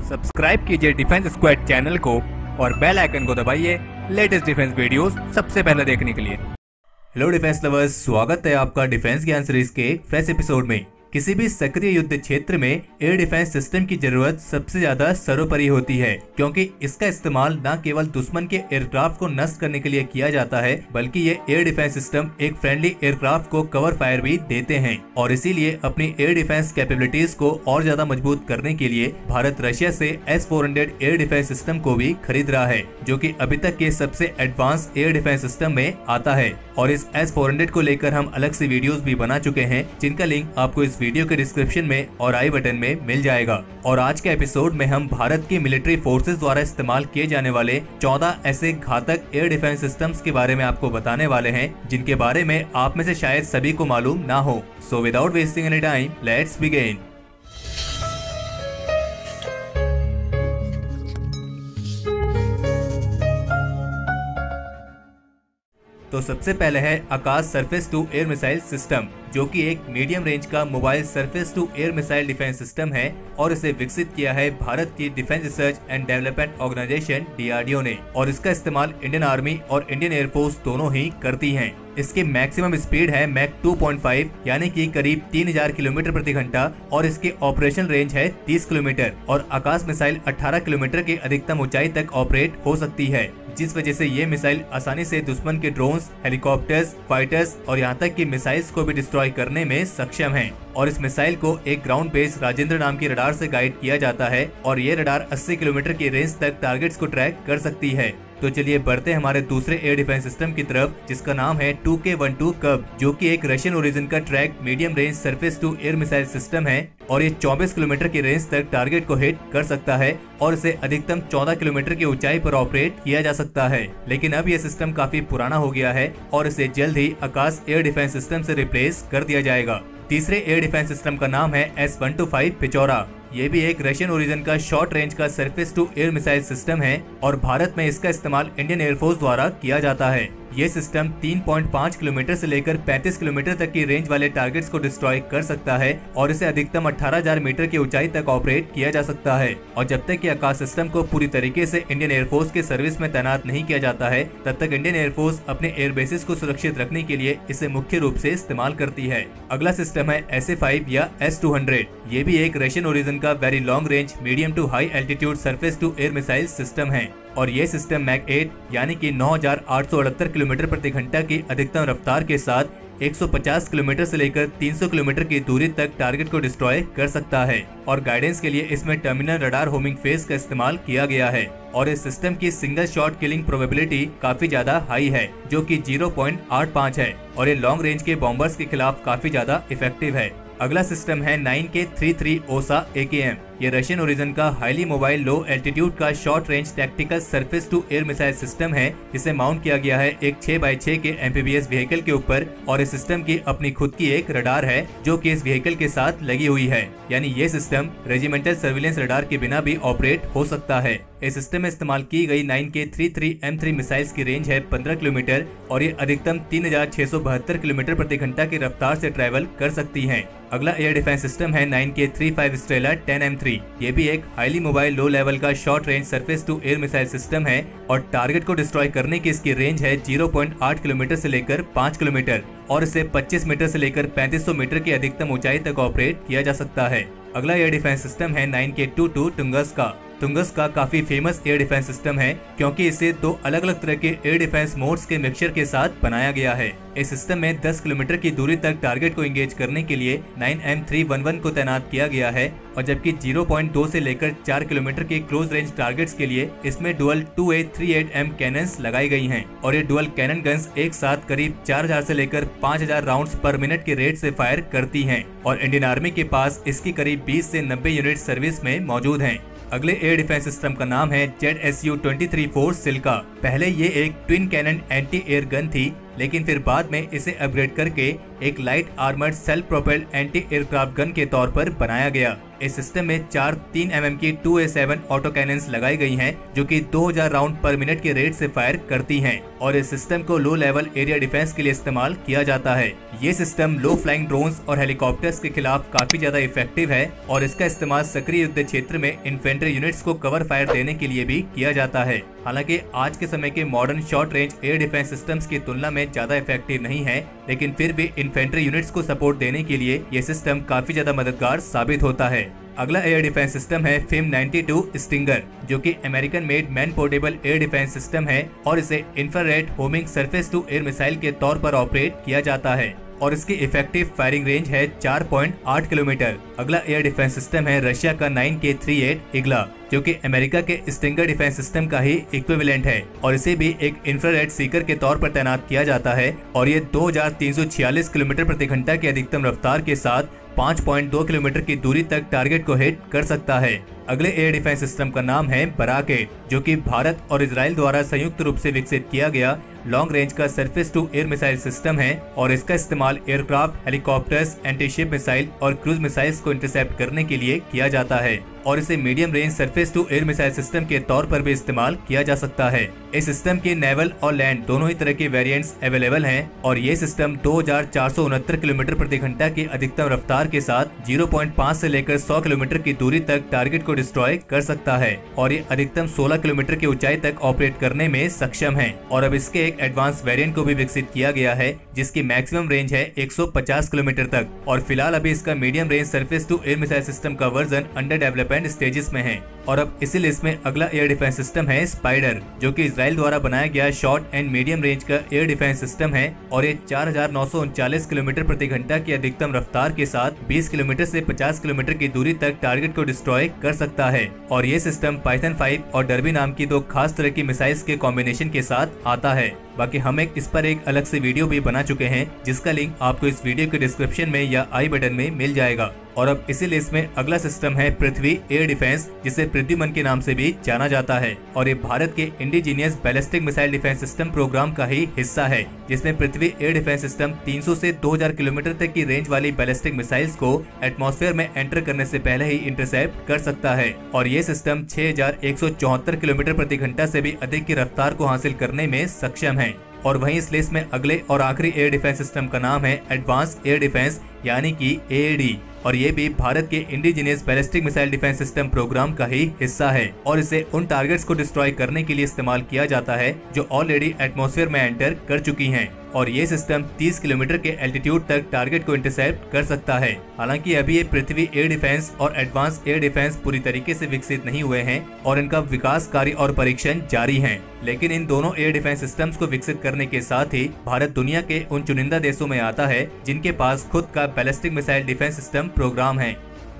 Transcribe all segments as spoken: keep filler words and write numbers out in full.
Subscribe कीजिए defence squad channel को और बेल आइकन को दबाइए लेटेस्ट डिफेंस वीडियोस सबसे पहले देखने के लिए। हेलो डिफेंस लवर्स, स्वागत है आपका डिफेंस ज्ञान सीरीज के एक फ्रेश एपिसोड में। किसी भी सक्रिय युद्ध क्षेत्र में एयर डिफेंस सिस्टम की जरूरत सबसे ज्यादा सर्वोपरि होती है, क्योंकि इसका इस्तेमाल न केवल दुश्मन के एयरक्राफ्ट को नष्ट करने के लिए किया जाता है, बल्कि ये एयर डिफेंस सिस्टम एक फ्रेंडली एयरक्राफ्ट को कवर फायर भी देते हैं। और इसीलिए अपनी एयर डिफेंस कैपेबिलिटीज को और ज्यादा मजबूत करने के लिए भारत रशिया से S four hundred air defence system को भी खरीद रहा है, जो कि अभी तक के सबसे एडवांस एयर डिफेंस सिस्टम में आता है। और इस एस फोर हंड्रेड को लेकर हम अलग से वीडियोस भी बना चुके हैं, जिनका लिंक आपको इस वीडियो के डिस्क्रिप्शन में और आई बटन में मिल जाएगा। और आज के एपिसोड में हम भारत की मिलिट्री फोर्सेस द्वारा इस्तेमाल किए जाने वाले चौदह ऐसे घातक एयर डिफेंस सिस्टम्स के बारे में आपको बताने वाले हैं, जिनके बारे में आप में से शायद सभी को मालूम ना हो। So without wasting any time, let's begin. तो सबसे पहले है Akash surface to air missile system, जो कि एक मीडियम रेंज का mobile surface to air missile defence system है और इसे विकसित किया है भारत की defence research and development organisation D R D O ने। और इसका इस्तेमाल इंडियन आर्मी और इंडियन एयरफोर्स दोनों ही करती हैं। इसकी मैक्सिमम स्पीड है मैक टू पॉइंट फाइव, यानी कि करीब तीन हज़ार किलोमीटर प्रति घंटा, और इसकी ऑपरेशन रेंज है तीस किलोमीटर। और आकाश मिसाइल अठारह किलोमीटर की अधिकतम ऊंचाई तक ऑपरेट हो सकती है, जिस वजह से ये मिसाइल आसानी से दुश्मन के ड्रोन्स, हेलीकॉप्टर्स, फाइटर्स और यहाँ तक कि मिसाइल्स को भी डिस्ट्रॉय करने में सक्षम है। और इस मिसाइल को एक ग्राउंड बेस राजेंद्र नाम की रडार से गाइड किया जाता है, और ये रडार अस्सी किलोमीटर की रेंज तक टारगेट्स को ट्रैक कर सकती है। तो चलिए बढ़ते हैं हमारे दूसरे एयर डिफेंस सिस्टम की तरफ, जिसका नाम है टू के वन टू कब, जो कि एक रशियन ओरिजिन का track medium range surface to air missile system है। और ये चौबीस किलोमीटर की रेंज तक टारगेट को हिट कर सकता है और इसे अधिकतम चौदह किलोमीटर की ऊंचाई पर ऑपरेट किया जा सकता है। लेकिन अब ये सिस्टम काफी पुराना हो गया है और इसे जल्द ही आकाश एयर डिफेंस सिस्टम से रिप्लेस कर दिया जाएगा। तीसरे एयर डिफेंस सिस्टम का नाम है S one two five Pechora. ये भी एक रशियन ओरिजिन का शॉर्ट रेंज का surface to air missile system है और भारत में इसका इस्तेमाल इंडियन एयरफोर्स द्वारा किया जाता है। ये सिस्टम तीन पॉइंट पाँच किलोमीटर से लेकर पैंतीस किलोमीटर तक की रेंज वाले टारगेट्स को डिस्ट्रॉय कर सकता है और इसे अधिकतम अठारह हज़ार मीटर की ऊंचाई तक ऑपरेट किया जा सकता है। और जब तक कि आकाश सिस्टम को पूरी तरीके से इंडियन एयरफोर्स के सर्विस में तैनात नहीं किया जाता है, तब तक इंडियन एयरफोर्स अपने एयर बेसिस को सुरक्षित रखने के लिए इसे मुख्य रूप से इस्तेमाल करती है। अगला सिस्टम है एस ए फाइव या एस टू हंड्रेड। ये भी एक रशियन ओरिजिन का very long range medium to high altitude surface to air missile system है और ये सिस्टम मैक एट यानी कि नौ हज़ार आठ सौ अड़हत्तर किलोमीटर प्रति घंटा की अधिकतम रफ्तार के साथ एक सौ पचास किलोमीटर से लेकर तीन सौ किलोमीटर की दूरी तक टारगेट को डिस्ट्रॉय कर सकता है। और गाइडेंस के लिए इसमें टर्मिनल रडार होमिंग फेज का इस्तेमाल किया गया है और इस सिस्टम की सिंगल शॉट किलिंग प्रोबेबिलिटी काफी ज्यादा हाई है, जो कि ज़ीरो पॉइंट आठ पाँच है और ये लॉन्ग रेंज के बॉम्बर्स के खिलाफ काफी ज्यादा इफेक्टिव है। अगला सिस्टम है नाइन के थर्टी थ्री ओसा ए के एम। ये रशियन ओरिजिन का हाईली मोबाइल लो एल्टीट्यूड का short range tactical surface to air missile system है, जिसे माउंट किया गया है एक छह बाई छह के एमपीबीएस व्हीकल के ऊपर। और इस सिस्टम की अपनी खुद की एक रडार है, जो कि इस व्हीकल के साथ लगी हुई है, यानी ये सिस्टम रेजिमेंटल सर्विलेंस रडार के बिना भी ऑपरेट हो सकता है। इस सिस्टम में इस्तेमाल की गई nine K thirty three M three missiles की रेंज है पंद्रह किलोमीटर और ये अधिकतम तीन हज़ार छह सौ बहत्तर किलोमीटर प्रति घंटा की रफ्तार से ट्रैवल कर सकती हैं। अगला एयर डिफेंस सिस्टम है nine K thirty five Strela ten M three. ये भी एक हाईली मोबाइल लो लेवल का short range surface to air missile system है और टारगेट को डिस्ट्रॉय करने की इसकी रेंज है ज़ीरो पॉइंट आठ किलोमीटर से लेकर पाँच किलोमीटर और इसे पच्चीस मीटर से लेकर पैंतीस सौ मीटर की अधिकतम ऊंचाई तक ऑपरेट किया जा सकता है। अगला एयर डिफेंस सिस्टम है nine K two two Tunguska. Tunguska काफी फेमस एयर डिफेंस सिस्टम है, क्योंकि इसे दो अलग अलग तरह के एयर डिफेंस मोड्स के मिक्सचर के साथ बनाया गया है। इस सिस्टम में दस किलोमीटर की दूरी तक टारगेट को एंगेज करने के लिए नाइन एम थ्री इलेवन को तैनात किया गया है और जबकि ज़ीरो पॉइंट दो से लेकर चार किलोमीटर के क्लोज रेंज टारगेट्स के लिए इसमें dual two A three eight M cannons लगाई गई हैं और ये डुअल कैनन गन्स एक साथ करीब चार हज़ार से लेकर पाँच हज़ार राउंड्स पर मिनट के रेट से फायर करती हैं और इंडियन आर्मी के पास इसकी करीब बीस से नब्बे यूनिट सर्विस में मौजूद हैं। अगले एयर डिफेंस सिस्टम का नाम है Z S U twenty three four Shilka. पहले ये एक twin cannon anti air gun थी, लेकिन फिर बाद में इसे अपग्रेड करके एक light armoured self propelled anti aircraft gun के तौर पर बनाया गया। इस सिस्टम में चार तीन एम एम की two A seven auto cannons लगाई गई हैं, जो कि दो हज़ार राउंड पर मिनट के रेट से फायर करती हैं और इस सिस्टम को लो लेवल एरिया डिफेंस के लिए इस्तेमाल किया जाता है। ये सिस्टम लो फ्लाइंग ड्रोन्स और हेलीकॉप्टर्स के खिलाफ काफी ज्यादा इफेक्टिव है और इसका इस्तेमाल सक्रिय युद्ध क्षेत्र में इन्फेंट्री यूनिट्स को कवर फायर देने के लिए भी किया जाता है। हालांकि आज के समय के modern short range air defence systems की तुलना में ज्यादा इफेक्टिव नहीं है, लेकिन फिर भी इन्फेंट्री यूनिट्स को सपोर्ट देने के लिए ये सिस्टम काफी ज्यादा मददगार साबित होता है। अगला एयर डिफेंस सिस्टम है फिम नाइंटी टू स्टिंगर, जो कि American made man portable air defence system है और इसे infrared homing surface to air missile के तौर पर ऑपरेट किया जाता है और इसकी इफेक्टिव फायरिंग रेंज है चार पॉइंट आठ किलोमीटर। अगला एयर डिफेंस सिस्टम है रशिया का nine K thirty eight Igla, जो कि अमेरिका के स्टिंगर डिफेंस सिस्टम का ही इक्विवेलेंट है और इसे भी एक इंफ्रारेड सीकर के तौर पर तैनात किया जाता है और ये दो हज़ार तीन सौ छियालीस किलोमीटर प्रति घंटा की अधिकतम रफ्तार के साथ पाँच पॉइंट दो किलोमीटर की दूरी तक टारगेट को हिट कर सकता है। अगले एयर डिफेंस सिस्टम का नाम है बराकेट, जो कि भारत और इजराइल द्वारा संयुक्त रूप से विकसित किया गया लॉन्ग रेंज का surface to air missile system है और इसका इस्तेमाल aircraft, helicopters, anti ship missile और क्रूज मिसाइल्स को इंटरसेप्ट करने के लिए किया जाता है और इसे medium range surface to air missile system के तौर पर भी इस्तेमाल किया जा सकता है। इस सिस्टम के नेवल और लैंड दोनों ही तरह के वेरिएंट्स अवेलेबल हैं और ये सिस्टम दो हज़ार चार सौ उनहत्तर किलोमीटर प्रति घंटा की अधिकतम रफ्तार के साथ ज़ीरो पॉइंट पाँच से लेकर सौ किलोमीटर की दूरी तक टारगेट को डिस्ट्रॉय कर सकता है और ये अधिकतम सोलह किलोमीटर की ऊंचाई तक ऑपरेट करने में सक्षम है और अब इसके एक एडवांस वेरिएंट को भी विकसित किया गया है जिसकी मैक्सिमम रेंज है एक सौ पचास किलोमीटर तक और फिलहाल अभी इसका medium range surface to air missile system का वर्जन अंडर डेवलपमेंट स्टेजेस में है। और अब इसी लिस्ट में अगला एयर डिफेंस सिस्टम है स्पाइडर, जो कि इजराइल द्वारा बनाया गया शॉर्ट एंड मीडियम रेंज का एयर डिफेंस सिस्टम है और ये चार हज़ार नौ सौ उनचालीस किलोमीटर प्रति घंटा की अधिकतम रफ्तार के साथ बीस किलोमीटर से पचास किलोमीटर की दूरी तक टारगेट को डिस्ट्रॉय कर सकता है और ये सिस्टम पाइथन फाइव और डर्बी नाम की दो खास तरह की मिसाइल्स के कॉम्बिनेशन के साथ आता है। बाकी हम एक इस पर एक अलग से वीडियो भी बना चुके हैं जिसका लिंक आपको इस वीडियो के डिस्क्रिप्शन में या आई बटन में मिल जाएगा। और अब इसी लिस्ट में अगला सिस्टम है पृथ्वी एयर डिफेंस, जिसे प्रद्युमन के नाम से भी जाना जाता है और ये भारत के indigenous ballistic missile defence system programme का ही हिस्सा है, जिसमें पृथ्वी एयर डिफेंस सिस्टम तीन सौ से दो हज़ार किलोमीटर तक की रेंज वाली बैलिस्टिक मिसाइल्स को एटमॉस्फेयर में एंटर करने से पहले ही इंटरसेप्ट कर सकता है और ये सिस्टम छह हज़ार एक सौ चौहत्तर किलोमीटर प्रति घंटा से भी अधिक की रफ्तार को हासिल करने में सक्षम है। और वहीं इस लिस्ट में अगले और आखिरी एयर डिफेंस सिस्टम का नाम है एडवांस एयर डिफेंस यानी कि ए ए डी और ये भी भारत के indigenous ballistic missile defence system programme का ही हिस्सा है और इसे उन टारगेट्स को डिस्ट्रॉय करने के लिए इस्तेमाल किया जाता है जो ऑलरेडी एटमॉस्फेयर में एंटर कर चुकी हैं और ये सिस्टम तीस किलोमीटर के एल्टीट्यूड तक टारगेट को इंटरसेप्ट कर सकता है। हालांकि अभी ये पृथ्वी एयर डिफेंस और एडवांस एयर डिफेंस पूरी तरीके से विकसित नहीं हुए हैं और इनका विकास कार्य और परीक्षण जारी है, लेकिन इन दोनों एयर डिफेंस सिस्टम्स को विकसित करने के साथ ही भारत दुनिया के उन चुनिंदा देशों में आता है जिनके पास खुद का ballistic missile defence system programme है।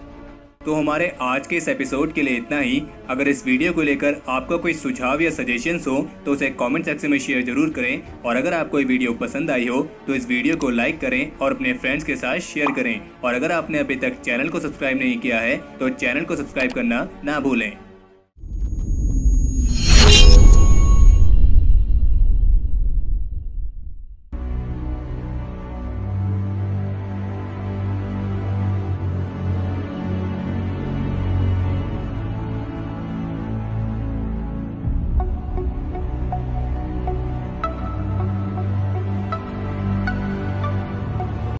तो हमारे आज के इस एपिसोड के लिए इतना ही। अगर इस वीडियो को लेकर आपका कोई सुझाव या सजेशंस हो तो उसे कमेंट सेक्शन में शेयर जरूर करें और अगर आपको ये वीडियो पसंद आई हो तो इस वीडियो को लाइक करें और अपने फ्रेंड्स के साथ शेयर करें और अगर आपने अभी तक चैनल को सब्सक्राइब नहीं किया है तो चैनल को सब्सक्राइब करना ना भूलें।